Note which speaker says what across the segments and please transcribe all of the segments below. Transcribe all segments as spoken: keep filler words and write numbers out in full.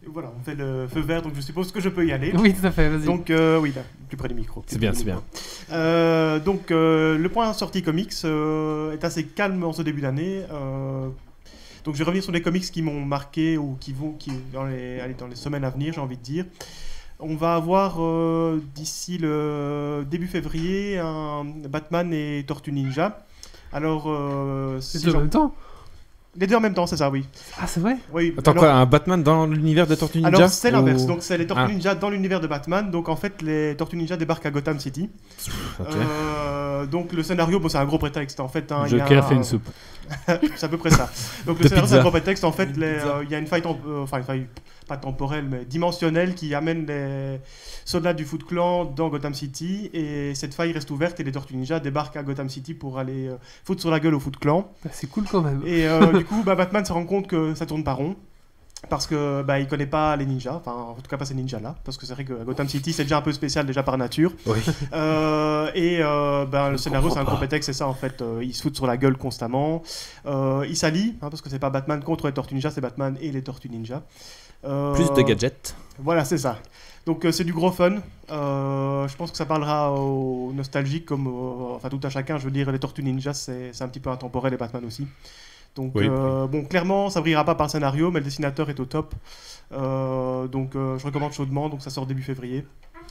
Speaker 1: Et voilà, on fait le feu vert, donc je suppose que je peux y aller.
Speaker 2: Oui, tout à fait, vas-y.
Speaker 1: Donc, euh, oui, là, plus près du micro.
Speaker 3: C'est bien, c'est bien.
Speaker 1: Euh, donc, euh, le point sortie comics euh, est assez calme en ce début d'année. Euh, donc, je vais revenir sur les comics qui m'ont marqué ou qui vont qui, dans, les, allez, dans les semaines à venir, j'ai envie de dire. On va avoir euh, d'ici le début février un Batman et Tortue Ninja. Alors, euh,
Speaker 2: C'est
Speaker 1: si
Speaker 2: deux en
Speaker 1: j'en-
Speaker 2: même temps.
Speaker 1: les deux en même temps, c'est ça, oui.
Speaker 2: Ah, c'est vrai.
Speaker 1: Oui.
Speaker 3: Attends,
Speaker 1: alors-
Speaker 3: quoi, un Batman dans l'univers de Tortue Ninja?
Speaker 1: Alors c'est l'inverse,
Speaker 3: ou-
Speaker 1: donc c'est les Tortues
Speaker 3: Ah.
Speaker 1: Ninja dans l'univers de Batman, donc en fait les Tortues Ninja débarquent à Gotham City.
Speaker 3: Ok.
Speaker 1: Euh, donc le scénario, bon, c'est un gros prétexte en fait. Hein, il y a
Speaker 4: Joker
Speaker 1: un-
Speaker 4: fait une soupe.
Speaker 1: c'est à peu près ça. Donc le
Speaker 3: De
Speaker 1: scénario
Speaker 3: pizza.
Speaker 1: c'est un gros prétexte, en fait
Speaker 3: Une
Speaker 1: les,
Speaker 3: pizza.
Speaker 1: euh, il y a une faille, temp- euh, enfin une faille pas temporelle mais dimensionnelle qui amène les soldats du Foot Clan dans Gotham City et cette faille reste ouverte et les Tortues Ninja débarquent à Gotham City pour aller euh, foutre sur la gueule au Foot Clan.
Speaker 2: Bah, c'est cool quand même.
Speaker 1: Et euh, du coup, bah, Batman se rend compte que ça tourne pas rond. Parce que bah, il connaît pas les ninjas, enfin en tout cas pas ces ninjas là, parce que c'est vrai que Gotham City c'est déjà un peu spécial déjà par nature.
Speaker 3: Oui.
Speaker 1: Euh, et euh, ben, le
Speaker 3: Je
Speaker 1: scénario c'est un
Speaker 3: comprends
Speaker 1: gros
Speaker 3: pas.
Speaker 1: prétexte, c'est ça en fait. Euh, il se fout sur la gueule constamment. Euh, il s'allie, hein, parce que c'est pas Batman contre les Tortues Ninja, c'est Batman et les Tortues Ninja. Euh,
Speaker 3: Plus de gadgets.
Speaker 1: Voilà, c'est ça. Donc euh, c'est du gros fun. Euh, je pense que ça parlera aux nostalgiques comme aux- enfin tout à chacun. Je veux dire, les Tortues Ninja c'est c'est un petit peu intemporel et Batman aussi. Donc
Speaker 3: Oui.
Speaker 1: euh, bon, clairement, ça brillera pas par le scénario, mais le dessinateur est au top. Euh, donc euh, je recommande chaudement. Donc ça sort début février.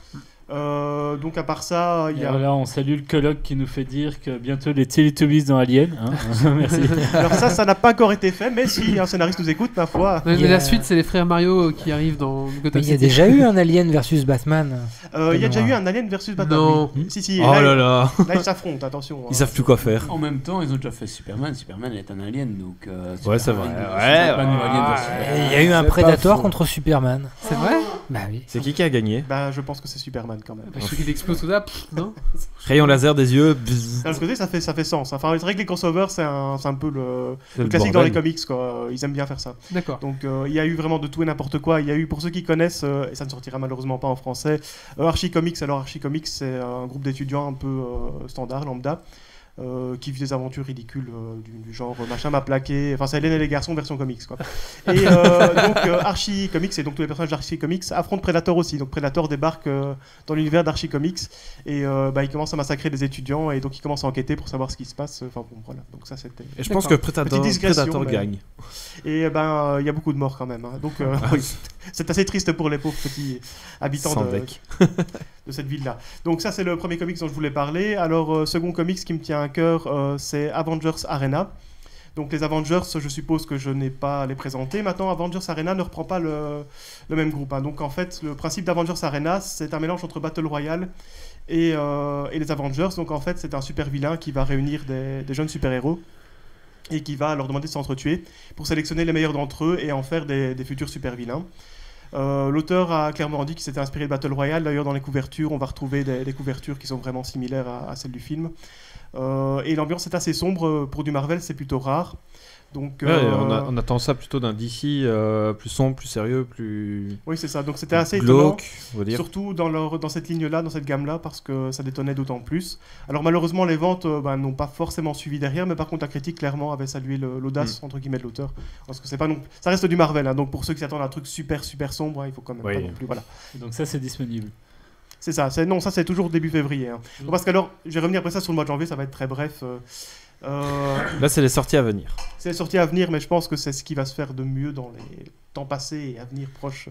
Speaker 1: Euh, donc à part ça, il y
Speaker 4: Et
Speaker 1: a.
Speaker 4: voilà, on salue le colloque qui nous fait dire que bientôt les Teletubbies dans Alien. Hein. Merci.
Speaker 1: Alors ça, ça n'a pas encore été fait, mais si un scénariste nous écoute, ma foi.
Speaker 2: Mais,
Speaker 5: Il y
Speaker 2: mais
Speaker 5: a-
Speaker 2: la suite, c'est les frères Mario qui arrivent dans
Speaker 5: Mais
Speaker 2: Gotham
Speaker 5: il y a
Speaker 2: City.
Speaker 5: déjà eu un Alien versus Batman.
Speaker 1: Euh, Il y a déjà
Speaker 5: Non.
Speaker 1: eu un Alien versus Batman.
Speaker 2: Non.
Speaker 1: oui. Si si.
Speaker 3: Oh
Speaker 1: là,
Speaker 3: là là.
Speaker 1: là, ils s'affrontent. Attention.
Speaker 3: Ils
Speaker 1: hein.
Speaker 3: savent plus quoi faire.
Speaker 6: En même temps, ils ont déjà fait Superman. Superman est un alien, donc. euh,
Speaker 3: Ouais, c'est
Speaker 6: Superman,
Speaker 3: vrai.
Speaker 6: euh,
Speaker 3: Ouais,
Speaker 6: Batman ou
Speaker 3: ouais.
Speaker 6: Alien versus
Speaker 5: Et
Speaker 6: Superman.
Speaker 5: Il y a eu un
Speaker 3: c'est pas
Speaker 5: Predator
Speaker 3: faux.
Speaker 5: contre Superman.
Speaker 2: C'est vrai.
Speaker 5: Bah oui.
Speaker 3: C'est qui qui a gagné?
Speaker 1: Bah, je pense que c'est Superman quand même.
Speaker 2: Bah, je sais qu'il explose tout ça, pff, non.
Speaker 3: Rayon laser des yeux. bzzz.
Speaker 1: D'un côté, ça fait, ça fait sens. Enfin, c'est vrai que les crossovers, c'est un, c'est un peu le,
Speaker 3: C'est
Speaker 1: le
Speaker 3: le
Speaker 1: classique dans les
Speaker 3: bordel.
Speaker 1: comics, quoi. Ils aiment bien faire ça.
Speaker 2: D'accord.
Speaker 1: Donc, euh, il y a eu vraiment de tout et n'importe quoi. Il y a eu, pour ceux qui connaissent, euh, et ça ne sortira malheureusement pas en français, euh, Archie Comics. Alors, Archie Comics, c'est un groupe d'étudiants un peu euh, standard, lambda, euh, qui vit des aventures ridicules euh, du, du genre euh, machin m'a plaqué. Enfin, c'est Hélène et les garçons version comics, quoi. Et euh, donc, euh, Archie Comics, et donc tous les personnages d'Archie Comics affrontent Predator aussi. Donc, Predator débarque euh, dans l'univers d'Archie Comics et euh, bah, il commence à massacrer des étudiants et donc il commence à enquêter pour savoir ce qui se passe. Enfin, bon, voilà. Donc, ça, c'était.
Speaker 3: Et je pense que Predator,
Speaker 1: Petite digression,
Speaker 3: Predator
Speaker 1: mais-
Speaker 3: gagne.
Speaker 1: Et euh, ben, euh, il y a beaucoup de morts quand même. hein. Donc, euh, oui, c'est assez triste pour les pauvres petits habitants
Speaker 3: Sans
Speaker 1: de,
Speaker 3: deck.
Speaker 1: de cette ville-là. Donc, ça, c'est le premier comics dont je voulais parler. Alors, euh, second comics qui me tient à cœur, euh, c'est Avengers Arena. Donc, les Avengers, je suppose que je n'ai pas à les présenter. Maintenant, Avengers Arena ne reprend pas le, le même groupe. hein. Donc, en fait, le principe d'Avengers Arena, c'est un mélange entre Battle Royale et, euh, et les Avengers. Donc, en fait, c'est un super vilain qui va réunir des, des jeunes super-héros et qui va leur demander de s'entretuer pour sélectionner les meilleurs d'entre eux et en faire des, des futurs super vilains. Euh, L'auteur a clairement dit qu'il s'était inspiré de Battle Royale. D'ailleurs, dans les couvertures, on va retrouver des, des couvertures qui sont vraiment similaires à, à celles du film. Euh, et l'ambiance est assez sombre. Pour du Marvel, c'est plutôt rare. Donc,
Speaker 3: Ouais,
Speaker 1: euh,
Speaker 3: on, a- on attend ça plutôt d'un D C euh, plus sombre, plus sérieux, plus
Speaker 1: oui, c'est ça. Donc, c'était assez étonnant.
Speaker 3: glauque, on va dire.
Speaker 1: Surtout dans, leur, dans cette ligne-là, dans cette gamme-là, parce que ça détonnait d'autant plus. Alors malheureusement, les ventes euh, ben, n'ont pas forcément suivi derrière, mais par contre, la critique, clairement, avait salué le- l'audace, entre guillemets, de l'auteur. Parce que c'est pas non... ça reste du Marvel, hein, donc pour ceux qui s'attendent à un truc super, super sombre, hein, il faut quand même
Speaker 3: Oui.
Speaker 1: pas non plus... Voilà.
Speaker 4: Donc ça, c'est disponible.
Speaker 1: C'est ça, c'est... non, ça c'est toujours début février. hein.
Speaker 4: Mm.
Speaker 1: Parce qu'alors, je vais revenir après ça sur le mois de janvier, ça va être très bref. euh, euh,
Speaker 3: Là, c'est les sorties à venir.
Speaker 1: C'est les sorties à venir, mais je pense que c'est ce qui va se faire de mieux dans les temps passés et à venir proches.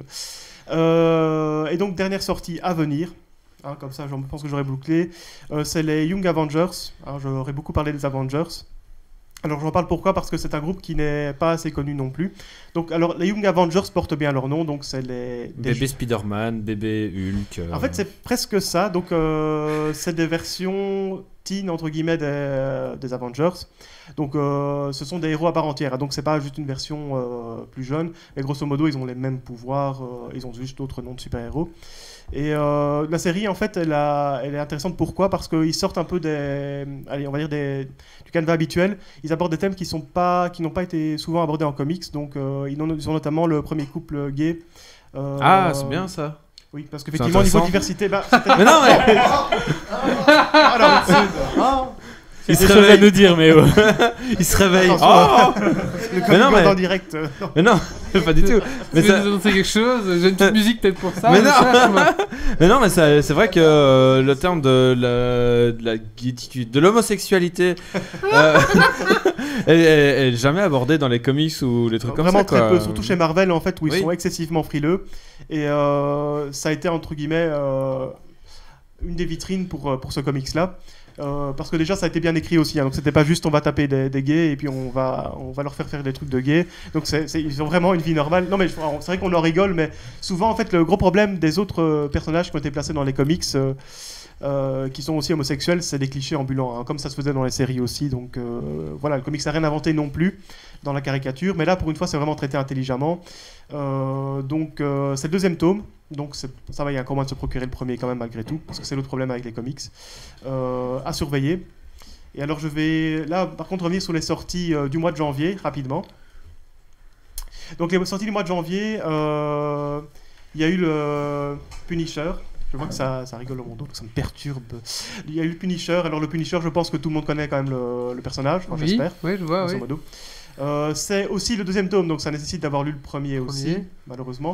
Speaker 1: Euh, et donc, dernière sortie à venir, hein, comme ça je pense que j'aurais bouclé, euh, c'est les Young Avengers. Hein, j'aurais beaucoup parlé des Avengers. Alors j'en parle pourquoi? Parce que c'est un groupe qui n'est pas assez connu non plus. Donc alors les Young Avengers portent bien leur nom, donc c'est les... des
Speaker 3: Bébé Spider-Man, bébé Hulk. euh,
Speaker 1: en fait, c'est presque ça. Donc, euh, c'est des versions teen, entre guillemets, des, des Avengers. Donc, euh, ce sont des héros à part entière. Donc, c'est pas juste une version euh, plus jeune. Mais grosso modo, ils ont les mêmes pouvoirs. euh, ils ont juste d'autres noms de super-héros. Et euh, la série, en fait, elle, a- elle est intéressante. Pourquoi? Parce qu'ils sortent un peu des, allez, on va dire des, du canevas habituel. Ils abordent des thèmes qui sont pas, qui n'ont pas été souvent abordés en comics. Donc, euh, ils, ont, ils ont notamment le premier couple gay. euh,
Speaker 3: Ah, c'est bien ça.
Speaker 1: Oui, parce
Speaker 3: C'est
Speaker 1: qu'effectivement, au niveau
Speaker 3: intéressant.
Speaker 1: diversité, bah, c'était-
Speaker 3: Mais non, mais
Speaker 1: Alors,
Speaker 6: Ah,
Speaker 4: Il
Speaker 3: se
Speaker 4: se réveille à
Speaker 3: réveille.
Speaker 4: nous dire, mais oh.
Speaker 3: Il se réveille.
Speaker 1: Attention.
Speaker 3: Oh
Speaker 1: Le
Speaker 3: Mais
Speaker 1: comic
Speaker 3: non, mais-
Speaker 1: en direct. euh, non.
Speaker 3: Mais non, pas du tout. Mais
Speaker 2: Tu
Speaker 3: ça,
Speaker 2: veux nous annoncer quelque chose? J'ai une petite musique peut-être pour ça.
Speaker 3: Mais
Speaker 2: je
Speaker 3: non.
Speaker 2: cherche, moi.
Speaker 3: mais non, mais ça- c'est vrai que euh, le terme de la, de la guéditude, de l'homosexualité, euh, est, est- est jamais abordé dans les comics ou les trucs comme
Speaker 1: Vraiment
Speaker 3: ça.
Speaker 1: très
Speaker 3: quoi.
Speaker 1: peu, surtout chez Marvel en fait où ils
Speaker 3: Oui.
Speaker 1: sont excessivement frileux. Et euh, ça a été entre guillemets euh, une des vitrines pour, euh, pour ce comics là. Euh, parce que déjà ça a été bien écrit aussi, hein, donc c'était pas juste on va taper des, des gays et puis on va, on va leur faire faire des trucs de gays. Donc c'est, c'est- ils ont vraiment une vie normale. Non mais je- c'est vrai qu'on en rigole, mais souvent en fait le gros problème des autres euh, personnages qui ont été placés dans les comics euh, euh, qui sont aussi homosexuels, c'est des clichés ambulants, hein, comme ça se faisait dans les séries aussi. Donc euh, voilà, le comics n'a rien inventé non plus dans la caricature, mais là pour une fois c'est vraiment traité intelligemment. Euh, donc euh, c'est le deuxième tome, donc c'est- ça va, il y a encore moyen de se procurer le premier quand même malgré tout, parce que c'est l'autre problème avec les comics. Euh, à surveiller. Et alors je vais là par contre revenir sur les sorties euh, du mois de janvier rapidement. Donc les sorties du mois de janvier, euh, il y a eu le Punisher. Je vois que ça, ça rigole au mon dos, donc ça me perturbe. Il y a eu le Punisher. Alors le Punisher, je pense que tout le monde connaît quand même le, le personnage, enfin,
Speaker 2: Oui,
Speaker 1: j'espère.
Speaker 2: oui, je vois,
Speaker 1: grosso
Speaker 2: oui.
Speaker 1: modo. Euh, c'est aussi le deuxième tome, donc ça nécessite d'avoir lu le premier,
Speaker 2: Premier.
Speaker 1: aussi, malheureusement.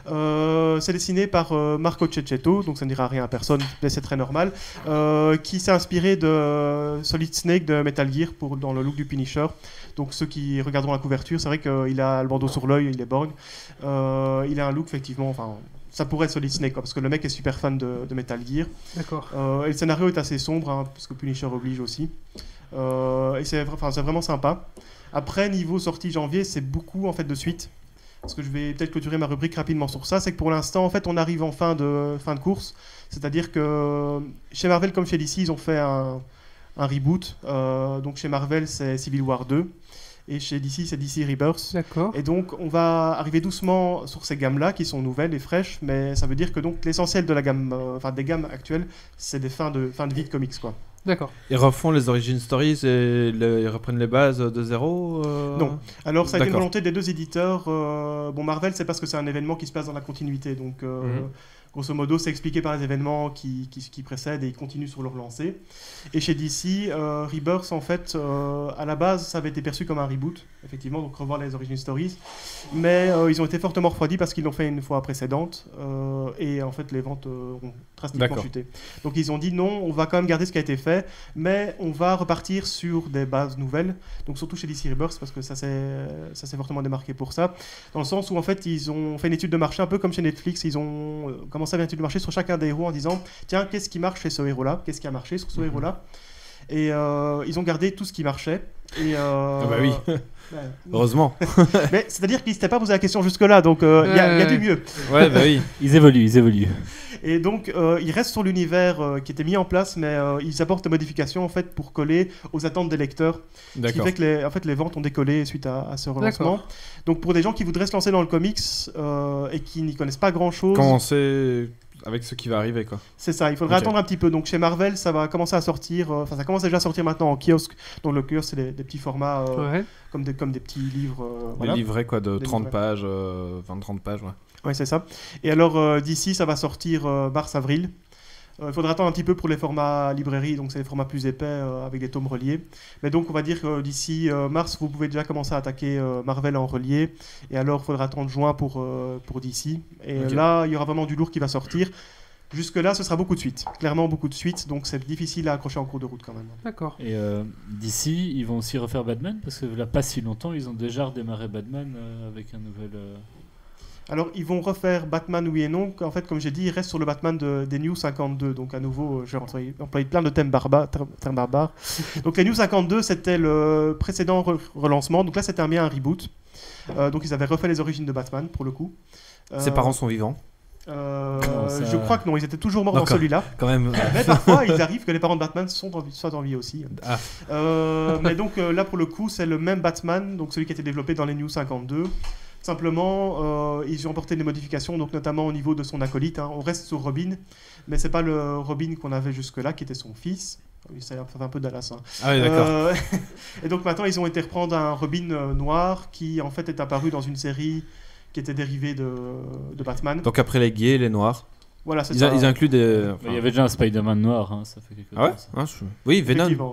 Speaker 1: Euh, c'est dessiné par euh, Marco Cecchetto, donc ça ne dira rien à personne, mais c'est très normal, euh, qui s'est inspiré de Solid Snake de Metal Gear pour, dans le look du Punisher. Donc ceux qui regarderont la couverture, c'est vrai qu'il a le bandeau sur l'œil, il est borgne. Euh, il a un look effectivement, enfin, ça pourrait être Solid Snake, quoi, parce que le mec est super fan de, de Metal Gear.
Speaker 2: D'accord.
Speaker 1: Euh, et le scénario est assez sombre, hein, parce que Punisher oblige aussi. Euh, et c'est, vra- enfin, c'est vraiment sympa. Après, niveau sortie janvier, c'est beaucoup en fait de suite. Parce que je vais peut-être clôturer ma rubrique rapidement sur ça. C'est que pour l'instant, en fait, on arrive en fin de, fin de course. C'est-à-dire que chez Marvel comme chez D C, ils ont fait un, un reboot. Euh, donc chez Marvel, c'est Civil War deux. Et chez D C, c'est D C Rebirth.
Speaker 2: D'accord.
Speaker 1: Et donc, on va arriver doucement sur ces gammes-là qui sont nouvelles et fraîches, mais ça veut dire que donc l'essentiel de la gamme, euh, enfin des gammes actuelles, c'est des fins de fin de vie de comics, quoi.
Speaker 2: D'accord.
Speaker 3: Ils refont les origin stories et le- ils reprennent les bases de zéro euh
Speaker 1: Non. Alors, ça a été une
Speaker 3: D'accord.
Speaker 1: volonté des deux éditeurs. euh, bon, Marvel, c'est parce que c'est un événement qui se passe dans la continuité, donc euh,
Speaker 3: Mhm.
Speaker 1: grosso modo, c'est expliqué par les événements qui, qui, qui précèdent et ils continuent sur leur lancée. Et chez D C, euh, Rebirth, en fait, euh, à la base, ça avait été perçu comme un reboot, effectivement, donc revoir les origin stories. Mais euh, ils ont été fortement refroidis parce qu'ils l'ont fait une fois précédente euh, et en fait, les ventes euh, ont drastiquement
Speaker 3: D'accord.
Speaker 1: chuté. Donc ils ont dit non, on va quand même garder ce qui a été fait, mais on va repartir sur des bases nouvelles. Donc surtout chez D C Rebirth parce que ça s'est ça s'est fortement démarqué pour ça, dans le sens où en fait ils ont fait une étude de marché un peu comme chez Netflix. Ils ont euh, commencé à faire une étude de marché sur chacun des héros en disant tiens, qu'est-ce qui marche chez ce héros-là, qu'est-ce qui a marché sur ce
Speaker 3: Mhm.
Speaker 1: héros-là, et euh, ils ont gardé tout ce qui marchait. Et euh,
Speaker 3: Ah bah oui.
Speaker 1: ouais.
Speaker 3: Heureusement.
Speaker 1: Mais c'est-à-dire qu'ils ne s'étaient pas posé la question jusque-là, donc euh, il y, a- il y a du mieux.
Speaker 3: Ouais, bah oui.
Speaker 4: Ils évoluent, ils évoluent.
Speaker 1: Et donc, euh, ils restent sur l'univers euh, qui était mis en place, mais euh, ils apportent des modifications en fait pour coller aux attentes des lecteurs. Ce qui
Speaker 3: D'accord.
Speaker 1: fait que les, en fait, les ventes ont décollé suite à, à ce relancement.
Speaker 2: D'accord.
Speaker 1: Donc, pour des gens qui voudraient se lancer dans le comics euh, et qui n'y connaissent pas grand-chose,
Speaker 3: Commencer avec ce qui va arriver, quoi.
Speaker 1: c'est ça. Il faudrait
Speaker 3: Ok.
Speaker 1: attendre un petit peu. Donc, chez Marvel, ça va commencer à sortir. euh, Enfin, ça commence déjà à sortir maintenant en kiosque. Donc, le kiosque, c'est des, des petits formats euh,
Speaker 2: Ouais.
Speaker 1: comme, des, comme des petits livres. euh,
Speaker 3: Des
Speaker 1: voilà.
Speaker 3: livrets, quoi, de
Speaker 1: Des
Speaker 3: trente
Speaker 1: livrets.
Speaker 3: pages, euh, vingt trente pages, ouais.
Speaker 1: Oui, c'est ça. Et alors, euh, d'ici, ça va sortir euh, mars-avril. Euh, Il faudra attendre un petit peu pour les formats librairie, donc c'est les formats plus épais euh, avec des tomes reliés. Mais donc, on va dire que d'ici euh, mars, vous pouvez déjà commencer à attaquer euh, Marvel en relié. Et alors, il faudra attendre juin pour, euh, pour D C. Et
Speaker 3: Ok.
Speaker 1: là, il y aura vraiment du lourd qui va sortir. Jusque-là, ce sera beaucoup de suites. Clairement, beaucoup de suites. Donc, c'est difficile à accrocher en cours de route quand même.
Speaker 2: D'accord.
Speaker 4: Et euh, d'ici, ils vont aussi refaire Batman parce que là, pas si longtemps, ils ont déjà redémarré Batman euh, avec un nouvel. euh,
Speaker 1: Alors, ils vont refaire Batman, oui et non. En fait, comme j'ai dit, ils restent sur le Batman de- des New cinquante-deux. Donc, à nouveau, euh, j'ai employé, employé plein de thèmes barbares. ter- termes barbares. Donc, les New cinquante-deux, c'était le précédent re- relancement. Donc là, c'était un bien un reboot. Euh, donc, ils avaient refait les origines de Batman, pour le coup.
Speaker 3: Ses
Speaker 1: Euh,
Speaker 3: parents sont vivants,
Speaker 1: euh,
Speaker 4: Non, ça-
Speaker 1: Je crois que non, ils étaient toujours morts dans
Speaker 3: D'accord.
Speaker 1: celui-là.
Speaker 3: quand même.
Speaker 1: Mais parfois, il arrive que les parents de Batman sont en vie, soient en vie aussi.
Speaker 3: Ah.
Speaker 1: Euh, mais donc euh, là, pour le coup, c'est le même Batman, donc celui qui a été développé dans les New cinquante-deux. Simplement, euh, ils ont apporté des modifications, donc notamment au niveau de son acolyte. Hein. On reste sur Robin, mais c'est pas le Robin qu'on avait jusque-là, qui était son fils. Oui, ça fait un peu Dallas. Hein.
Speaker 3: Ah oui, d'accord.
Speaker 1: Euh, et donc maintenant, ils ont été reprendre un Robin euh, noir qui en fait est apparu dans une série qui était dérivée de, de Batman.
Speaker 3: Donc après les gays, les noirs,
Speaker 1: Voilà, c'est
Speaker 3: ils,
Speaker 1: ça.
Speaker 3: a- ils incluent des...
Speaker 4: bah, Il y avait déjà un Spider-Man noir, hein, ça fait quelque
Speaker 3: Ah ouais,
Speaker 4: temps, ça.
Speaker 3: Ah, je- Oui, Venom.
Speaker 1: Effectivement.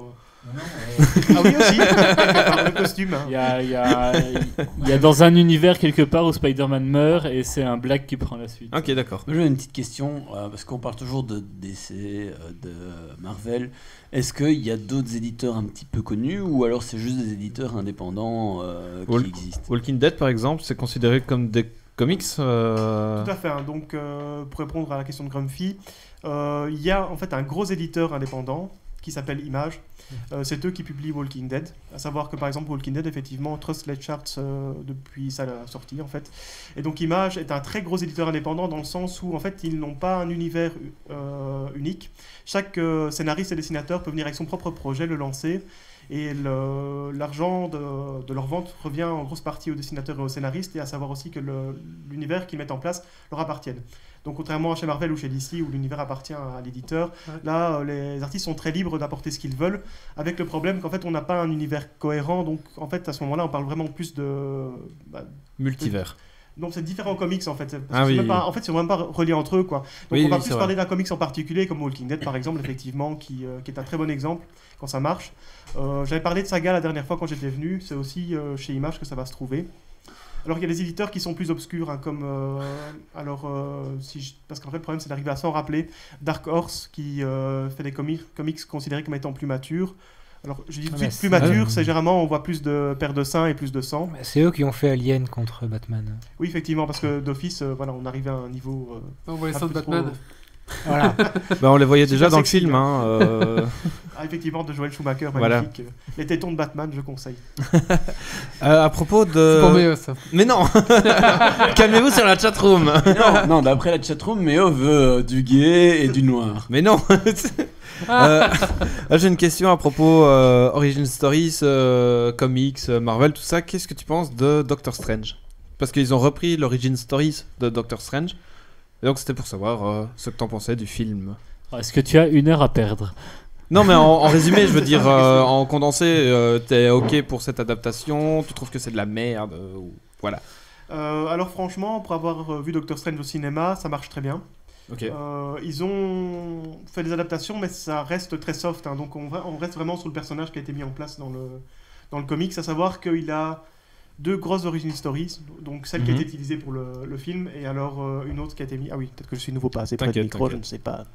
Speaker 1: Ah oui, aussi. Le costume. hein.
Speaker 4: Il y a, il y, a, il y a dans un univers quelque part où Spider-Man meurt et c'est un black qui prend la suite.
Speaker 3: Ok, d'accord.
Speaker 6: Moi, j'ai une petite question, euh, parce qu'on parle toujours de D C, euh, de Marvel. Est-ce qu'il y a d'autres éditeurs un petit peu connus, ou alors c'est juste des éditeurs indépendants euh, qui
Speaker 3: Walk-
Speaker 6: existent?
Speaker 3: Walking Dead, par exemple, c'est considéré comme des comics euh,
Speaker 1: Tout à fait. hein. Donc, euh, pour répondre à la question de Grumpy, euh, il y a en fait un gros éditeur indépendant qui s'appelle Image. Euh, c'est eux qui publient Walking Dead. À savoir que par exemple Walking Dead, effectivement, trust les charts euh, depuis sa sortie en fait. Et donc Image est un très gros éditeur indépendant dans le sens où en fait ils n'ont pas un univers euh, unique. Chaque euh, scénariste et dessinateur peut venir avec son propre projet, le lancer. Et le- l'argent de, de leur vente revient en grosse partie aux dessinateurs et aux scénaristes, et à savoir aussi que le- l'univers qu'ils mettent en place leur appartienne. Donc contrairement à chez Marvel ou chez D C où l'univers appartient à l'éditeur,
Speaker 7: Ouais.
Speaker 1: là euh, les artistes sont très libres d'apporter ce qu'ils veulent, avec le problème qu'en fait on n'a pas un univers cohérent, donc en fait à ce moment-là on parle vraiment plus de... bah,
Speaker 3: multivers.
Speaker 1: non, c'est différents comics en fait. Parce
Speaker 3: Ah
Speaker 1: que c'est
Speaker 3: oui.
Speaker 1: même pas- en fait, ils sont même pas reliés entre eux, quoi. Donc,
Speaker 3: Oui,
Speaker 1: on va
Speaker 3: oui,
Speaker 1: plus
Speaker 3: c'est
Speaker 1: parler d'un comics en particulier, comme Walking Dead, par exemple, effectivement, qui, euh, qui est un très bon exemple quand ça marche. Euh, J'avais parlé de Saga la dernière fois quand j'étais venu. C'est aussi euh, chez Image que ça va se trouver. Alors, il y a des éditeurs qui sont plus obscurs, hein, comme. euh, alors, euh, si je- parce qu'en fait, le problème, c'est d'arriver à s'en rappeler. Dark Horse, qui euh, fait des comics, comics considérés comme étant plus matures. Alors, je dis tout de
Speaker 5: Ah,
Speaker 1: suite
Speaker 5: mais
Speaker 1: plus
Speaker 5: c'est-
Speaker 1: mature,
Speaker 5: euh,
Speaker 1: c'est généralement on voit plus de paires de seins et plus de sang.
Speaker 5: Bah, c'est eux qui ont fait Alien contre Batman.
Speaker 1: Oui, effectivement, parce que d'office, euh, voilà, on arrive à un niveau. euh,
Speaker 7: On voit les
Speaker 1: un
Speaker 7: seins de
Speaker 1: peu
Speaker 7: Batman.
Speaker 1: trop-
Speaker 5: Voilà.
Speaker 3: Bah, on les voyait déjà
Speaker 1: Super
Speaker 3: dans le
Speaker 1: sexy,
Speaker 3: film.
Speaker 1: ouais.
Speaker 3: Hein, euh,
Speaker 1: Ah, effectivement, de Joel Schumacher,
Speaker 3: Voilà.
Speaker 1: magnifique. Les tétons de Batman, je conseille.
Speaker 3: euh, à propos de.
Speaker 7: C'est pour Méo, ça.
Speaker 3: Mais non Calmez-vous sur la chatroom.
Speaker 6: non, non, d'après la chatroom, Méo veut euh, du gay et du noir.
Speaker 3: Mais non Euh, là, j'ai une question à propos euh, Origin Stories, euh, comics, euh, Marvel, tout ça. Qu'est-ce que tu penses de Doctor Strange? Parce qu'ils ont repris l'Origin Stories de Doctor Strange. Et donc c'était pour savoir euh, ce que t'en pensais du film.
Speaker 4: Est-ce que tu as une heure à perdre?
Speaker 3: Non mais en, en résumé, je veux dire, euh, en condensé, euh, t'es ok pour cette adaptation? Tu trouves que c'est de la merde euh, ou... Voilà.
Speaker 1: Euh, alors, franchement, pour avoir euh, vu Doctor Strange au cinéma, ça marche très bien.
Speaker 3: Ok.
Speaker 1: Euh, ils ont fait des adaptations, mais ça reste très soft. hein. donc, on, va- on reste vraiment sur le personnage qui a été mis en place dans le, dans le comics, à savoir qu'il a deux grosses origin stories. Donc, celle qui a
Speaker 3: Mhm.
Speaker 1: été utilisée pour le, le film, et alors euh, une autre qui a été mise. Ah oui, peut-être que je suis nouveau pas assez près du
Speaker 3: T'inquiète,
Speaker 1: micro, je
Speaker 3: t'inquiète.
Speaker 1: ne sais pas.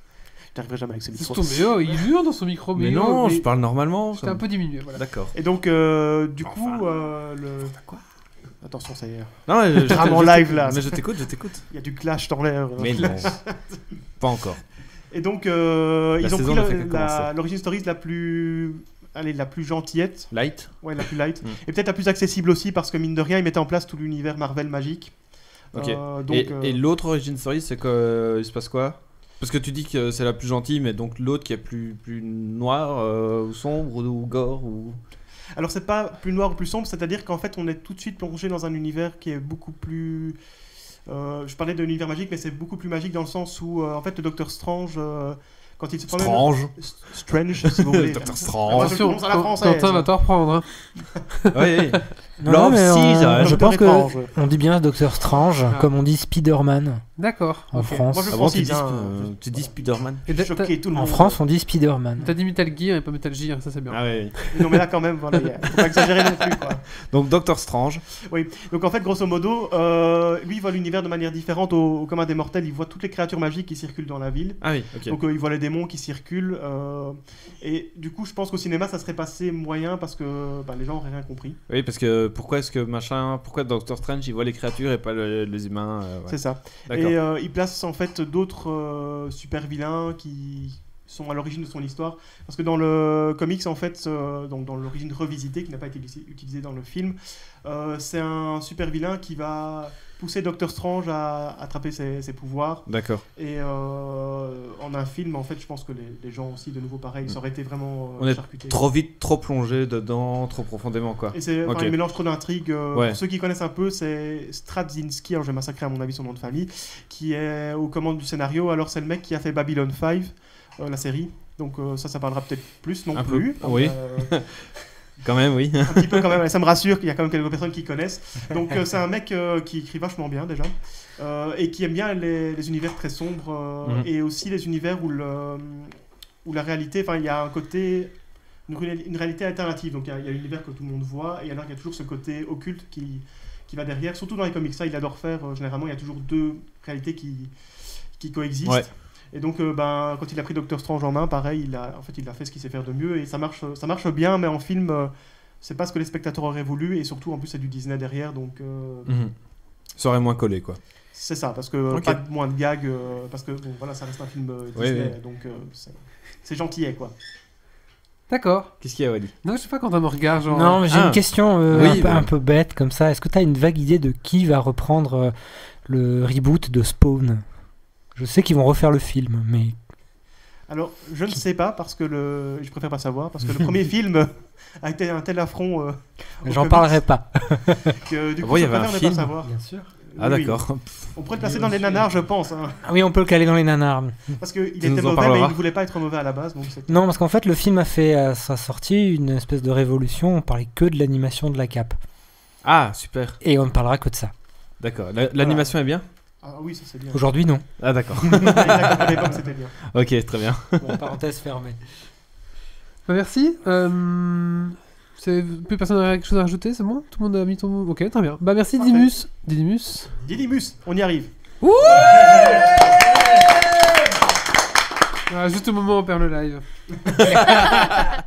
Speaker 1: Je n'arriverai jamais avec ce
Speaker 7: C'est
Speaker 1: micro.
Speaker 7: ton Méo, il hurle dans son micro.
Speaker 3: Mais
Speaker 7: Méo,
Speaker 3: non,
Speaker 7: mais
Speaker 3: je parle normalement.
Speaker 7: j'étais
Speaker 3: ça-
Speaker 7: un peu diminué, voilà.
Speaker 3: D'accord.
Speaker 1: Et donc, euh, du
Speaker 3: Enfin.
Speaker 1: coup, euh, le. Quoi Attention, ça y est.
Speaker 3: Non, mais je, je-
Speaker 1: Vraiment
Speaker 3: je-
Speaker 1: live, là.
Speaker 3: Mais je t'écoute, je t'écoute.
Speaker 1: Il y a du clash dans l'air.
Speaker 3: Mais non. Pas encore.
Speaker 1: Et donc, euh,
Speaker 3: La
Speaker 1: ils ont
Speaker 3: saison
Speaker 1: pris
Speaker 3: ne fait
Speaker 1: la-
Speaker 3: que
Speaker 1: la-
Speaker 3: commencer.
Speaker 1: l'origin stories la plus. Allez, la plus gentillette.
Speaker 3: Light.
Speaker 1: Ouais, la plus light.
Speaker 3: Mm.
Speaker 1: Et peut-être la plus accessible aussi, parce que mine de rien, ils mettaient en place tout l'univers Marvel magique.
Speaker 3: Ok.
Speaker 1: Euh, donc,
Speaker 3: et
Speaker 1: euh,
Speaker 3: et l'autre Origin Story, c'est quoi euh, il se passe quoi? Parce que tu dis que c'est la plus gentille, mais donc l'autre qui est plus, plus noire, euh, ou sombre, ou, ou gore, ou...
Speaker 1: Alors, c'est pas plus noir ou plus sombre, c'est-à-dire qu'en fait, on est tout de suite plongé dans un univers qui est beaucoup plus. Euh, je parlais de l'univers magique, mais c'est beaucoup plus magique dans le sens où, euh, en fait, le Docteur Strange, euh, quand il se promène.
Speaker 3: Strange.
Speaker 1: S- Strange, si vous voulez.
Speaker 3: Docteur
Speaker 1: Moi,
Speaker 3: Strange.
Speaker 1: je
Speaker 7: Attention,
Speaker 1: prononce à la
Speaker 7: Quentin
Speaker 1: française.
Speaker 7: va te reprendre. Hein.
Speaker 3: Oui, oui.
Speaker 5: Non,
Speaker 3: Love
Speaker 5: non, mais on-
Speaker 3: Caesar.
Speaker 5: je pense que
Speaker 1: Étrange.
Speaker 5: on dit bien Docteur Strange,
Speaker 7: Ah.
Speaker 5: comme on dit Spider-Man
Speaker 7: D'accord.
Speaker 5: en
Speaker 7: ok.
Speaker 5: France.
Speaker 1: Moi, je
Speaker 3: Ah bon,
Speaker 1: pense
Speaker 3: tu
Speaker 1: qu'il
Speaker 3: dis,
Speaker 1: y a un-
Speaker 3: euh, tu dis Spider-Man?
Speaker 7: Et t'as-
Speaker 1: Choquer tout le
Speaker 5: En
Speaker 1: monde.
Speaker 5: France, on dit Spider-Man.
Speaker 7: T'as dit Metal Gear et pas Metal Gear, ça c'est bien.
Speaker 3: Ah oui.
Speaker 1: Non, mais là, quand même, voilà, il y a- faut pas exagérer non plus, quoi.
Speaker 3: Donc Doctor Strange.
Speaker 1: Oui, donc en fait, grosso modo, euh, lui, il voit l'univers de manière différente au, au commun des mortels. Il voit toutes les créatures magiques qui circulent dans la ville.
Speaker 3: Ah oui, ok.
Speaker 1: Donc euh, il voit les démons qui circulent. euh, et du coup, je pense qu'au cinéma, ça serait passé moyen parce que bah, les gens n'auraient rien compris.
Speaker 3: Oui, parce que pourquoi est-ce que machin... Pourquoi Doctor Strange, il voit les créatures et pas le- les humains euh, ouais.
Speaker 1: C'est ça.
Speaker 3: D'accord.
Speaker 1: Et euh, il place en fait d'autres euh, super vilains qui sont à l'origine de son histoire. Parce que dans le comics, en fait, euh, donc dans l'origine revisitée, qui n'a pas été utilisée utilisée dans le film, euh, c'est un super vilain qui va pousser Doctor Strange à attraper ses, ses pouvoirs.
Speaker 3: D'accord.
Speaker 1: Et euh, en un film, en fait, je pense que les, les gens aussi, de nouveau, pareil, ça aurait été vraiment euh,
Speaker 3: On est
Speaker 1: charcuté.
Speaker 3: Trop vite, trop plongé dedans, trop profondément, quoi.
Speaker 1: Et c'est enfin,
Speaker 3: Ok.
Speaker 1: il mélange trop d'intrigues. euh,
Speaker 3: Ouais.
Speaker 1: Pour ceux qui connaissent un peu, c'est Straczynski, alors je vais massacrer à mon avis son nom de famille, qui est aux commandes du scénario. Alors c'est le mec qui a fait Babylon cinq, euh, la série. Donc euh, ça, ça parlera peut-être plus non
Speaker 3: Un peu,
Speaker 1: plus.
Speaker 3: oui.
Speaker 1: Euh,
Speaker 3: Quand même, oui.
Speaker 1: un petit peu quand même. Ça me rassure qu'il y a quand même quelques personnes qui connaissent. Donc euh, c'est un mec euh, qui écrit vachement bien déjà. Euh, et qui aime bien les, les univers très sombres euh,
Speaker 3: Mhm.
Speaker 1: et aussi les univers où, le, où la réalité, enfin il y a un côté une, réali- une réalité alternative. Donc il y, a- il y a l'univers que tout le monde voit, et alors il y a toujours ce côté occulte qui, qui va derrière. Surtout dans les comics, ça il adore faire. euh, généralement, il y a toujours deux réalités qui, qui coexistent.
Speaker 3: Ouais.
Speaker 1: Et donc, euh, ben, quand il a pris Doctor Strange en main, pareil, il a, en fait, il a fait ce qu'il sait faire de mieux, et ça marche, ça marche bien, mais en film, euh, c'est pas ce que les spectateurs auraient voulu, et surtout, en plus, c'est du Disney derrière, donc euh,
Speaker 3: Mhm. Ça aurait moins collé, quoi.
Speaker 1: c'est ça, parce que euh,
Speaker 3: Ok.
Speaker 1: pas de, moins de gags, euh, parce que bon, voilà, ça reste un film euh,
Speaker 3: Oui,
Speaker 1: Disney,
Speaker 3: oui.
Speaker 1: donc euh, c'est, c'est gentillet, quoi.
Speaker 7: D'accord.
Speaker 3: Qu'est-ce qu'il y a, Wally?
Speaker 7: Non, je sais pas quand on me regarde, genre.
Speaker 5: Non, mais j'ai
Speaker 3: Ah.
Speaker 5: une question euh,
Speaker 3: Oui,
Speaker 5: un, peu,
Speaker 3: bah.
Speaker 5: un peu bête comme ça. Est-ce que tu as une vague idée de qui va reprendre euh, le reboot de Spawn? Je sais qu'ils vont refaire le film, mais
Speaker 1: Alors, je ne sais pas, parce que le... je préfère pas savoir, parce que le premier film a été un tel affront euh, aux
Speaker 5: j'en
Speaker 1: comics
Speaker 5: parlerai pas.
Speaker 1: que du
Speaker 3: Ah
Speaker 1: coup,
Speaker 3: bon, il y
Speaker 1: je
Speaker 3: avait un
Speaker 1: préfère ne
Speaker 3: film
Speaker 1: pas savoir.
Speaker 5: Bien sûr.
Speaker 3: Ah,
Speaker 1: Oui, oui.
Speaker 3: d'accord.
Speaker 1: On pourrait le placer dans les nanars, je pense, hein,
Speaker 5: Ah oui, on peut le caler dans les nanars.
Speaker 1: parce qu'il
Speaker 3: Tu
Speaker 1: était
Speaker 3: nous en
Speaker 1: mauvais, mais
Speaker 3: parleras.
Speaker 1: il ne voulait pas être mauvais à la base, donc c'est...
Speaker 5: Non, parce qu'en fait, le film a fait à sa sortie une espèce de révolution. On parlait que de l'animation de la cape.
Speaker 3: Ah, super.
Speaker 5: Et on ne parlera que de ça.
Speaker 3: D'accord. La- L'animation est bien?
Speaker 1: Ah oui, ça c'est bien.
Speaker 5: Aujourd'hui, non.
Speaker 3: Ah, d'accord.
Speaker 1: À l'époque, c'était bien.
Speaker 3: Ok, très bien.
Speaker 5: Bon, parenthèse fermée.
Speaker 7: Bah, merci. Euh... c'est- Plus personne n'a quelque chose à rajouter, c'est bon? Tout le monde a mis ton mot? Ok, très bien. Bah, merci
Speaker 1: Parfait.
Speaker 7: Didymus. Didymus.
Speaker 1: Didymus, on y arrive.
Speaker 7: Ah, juste au moment où on perd le live.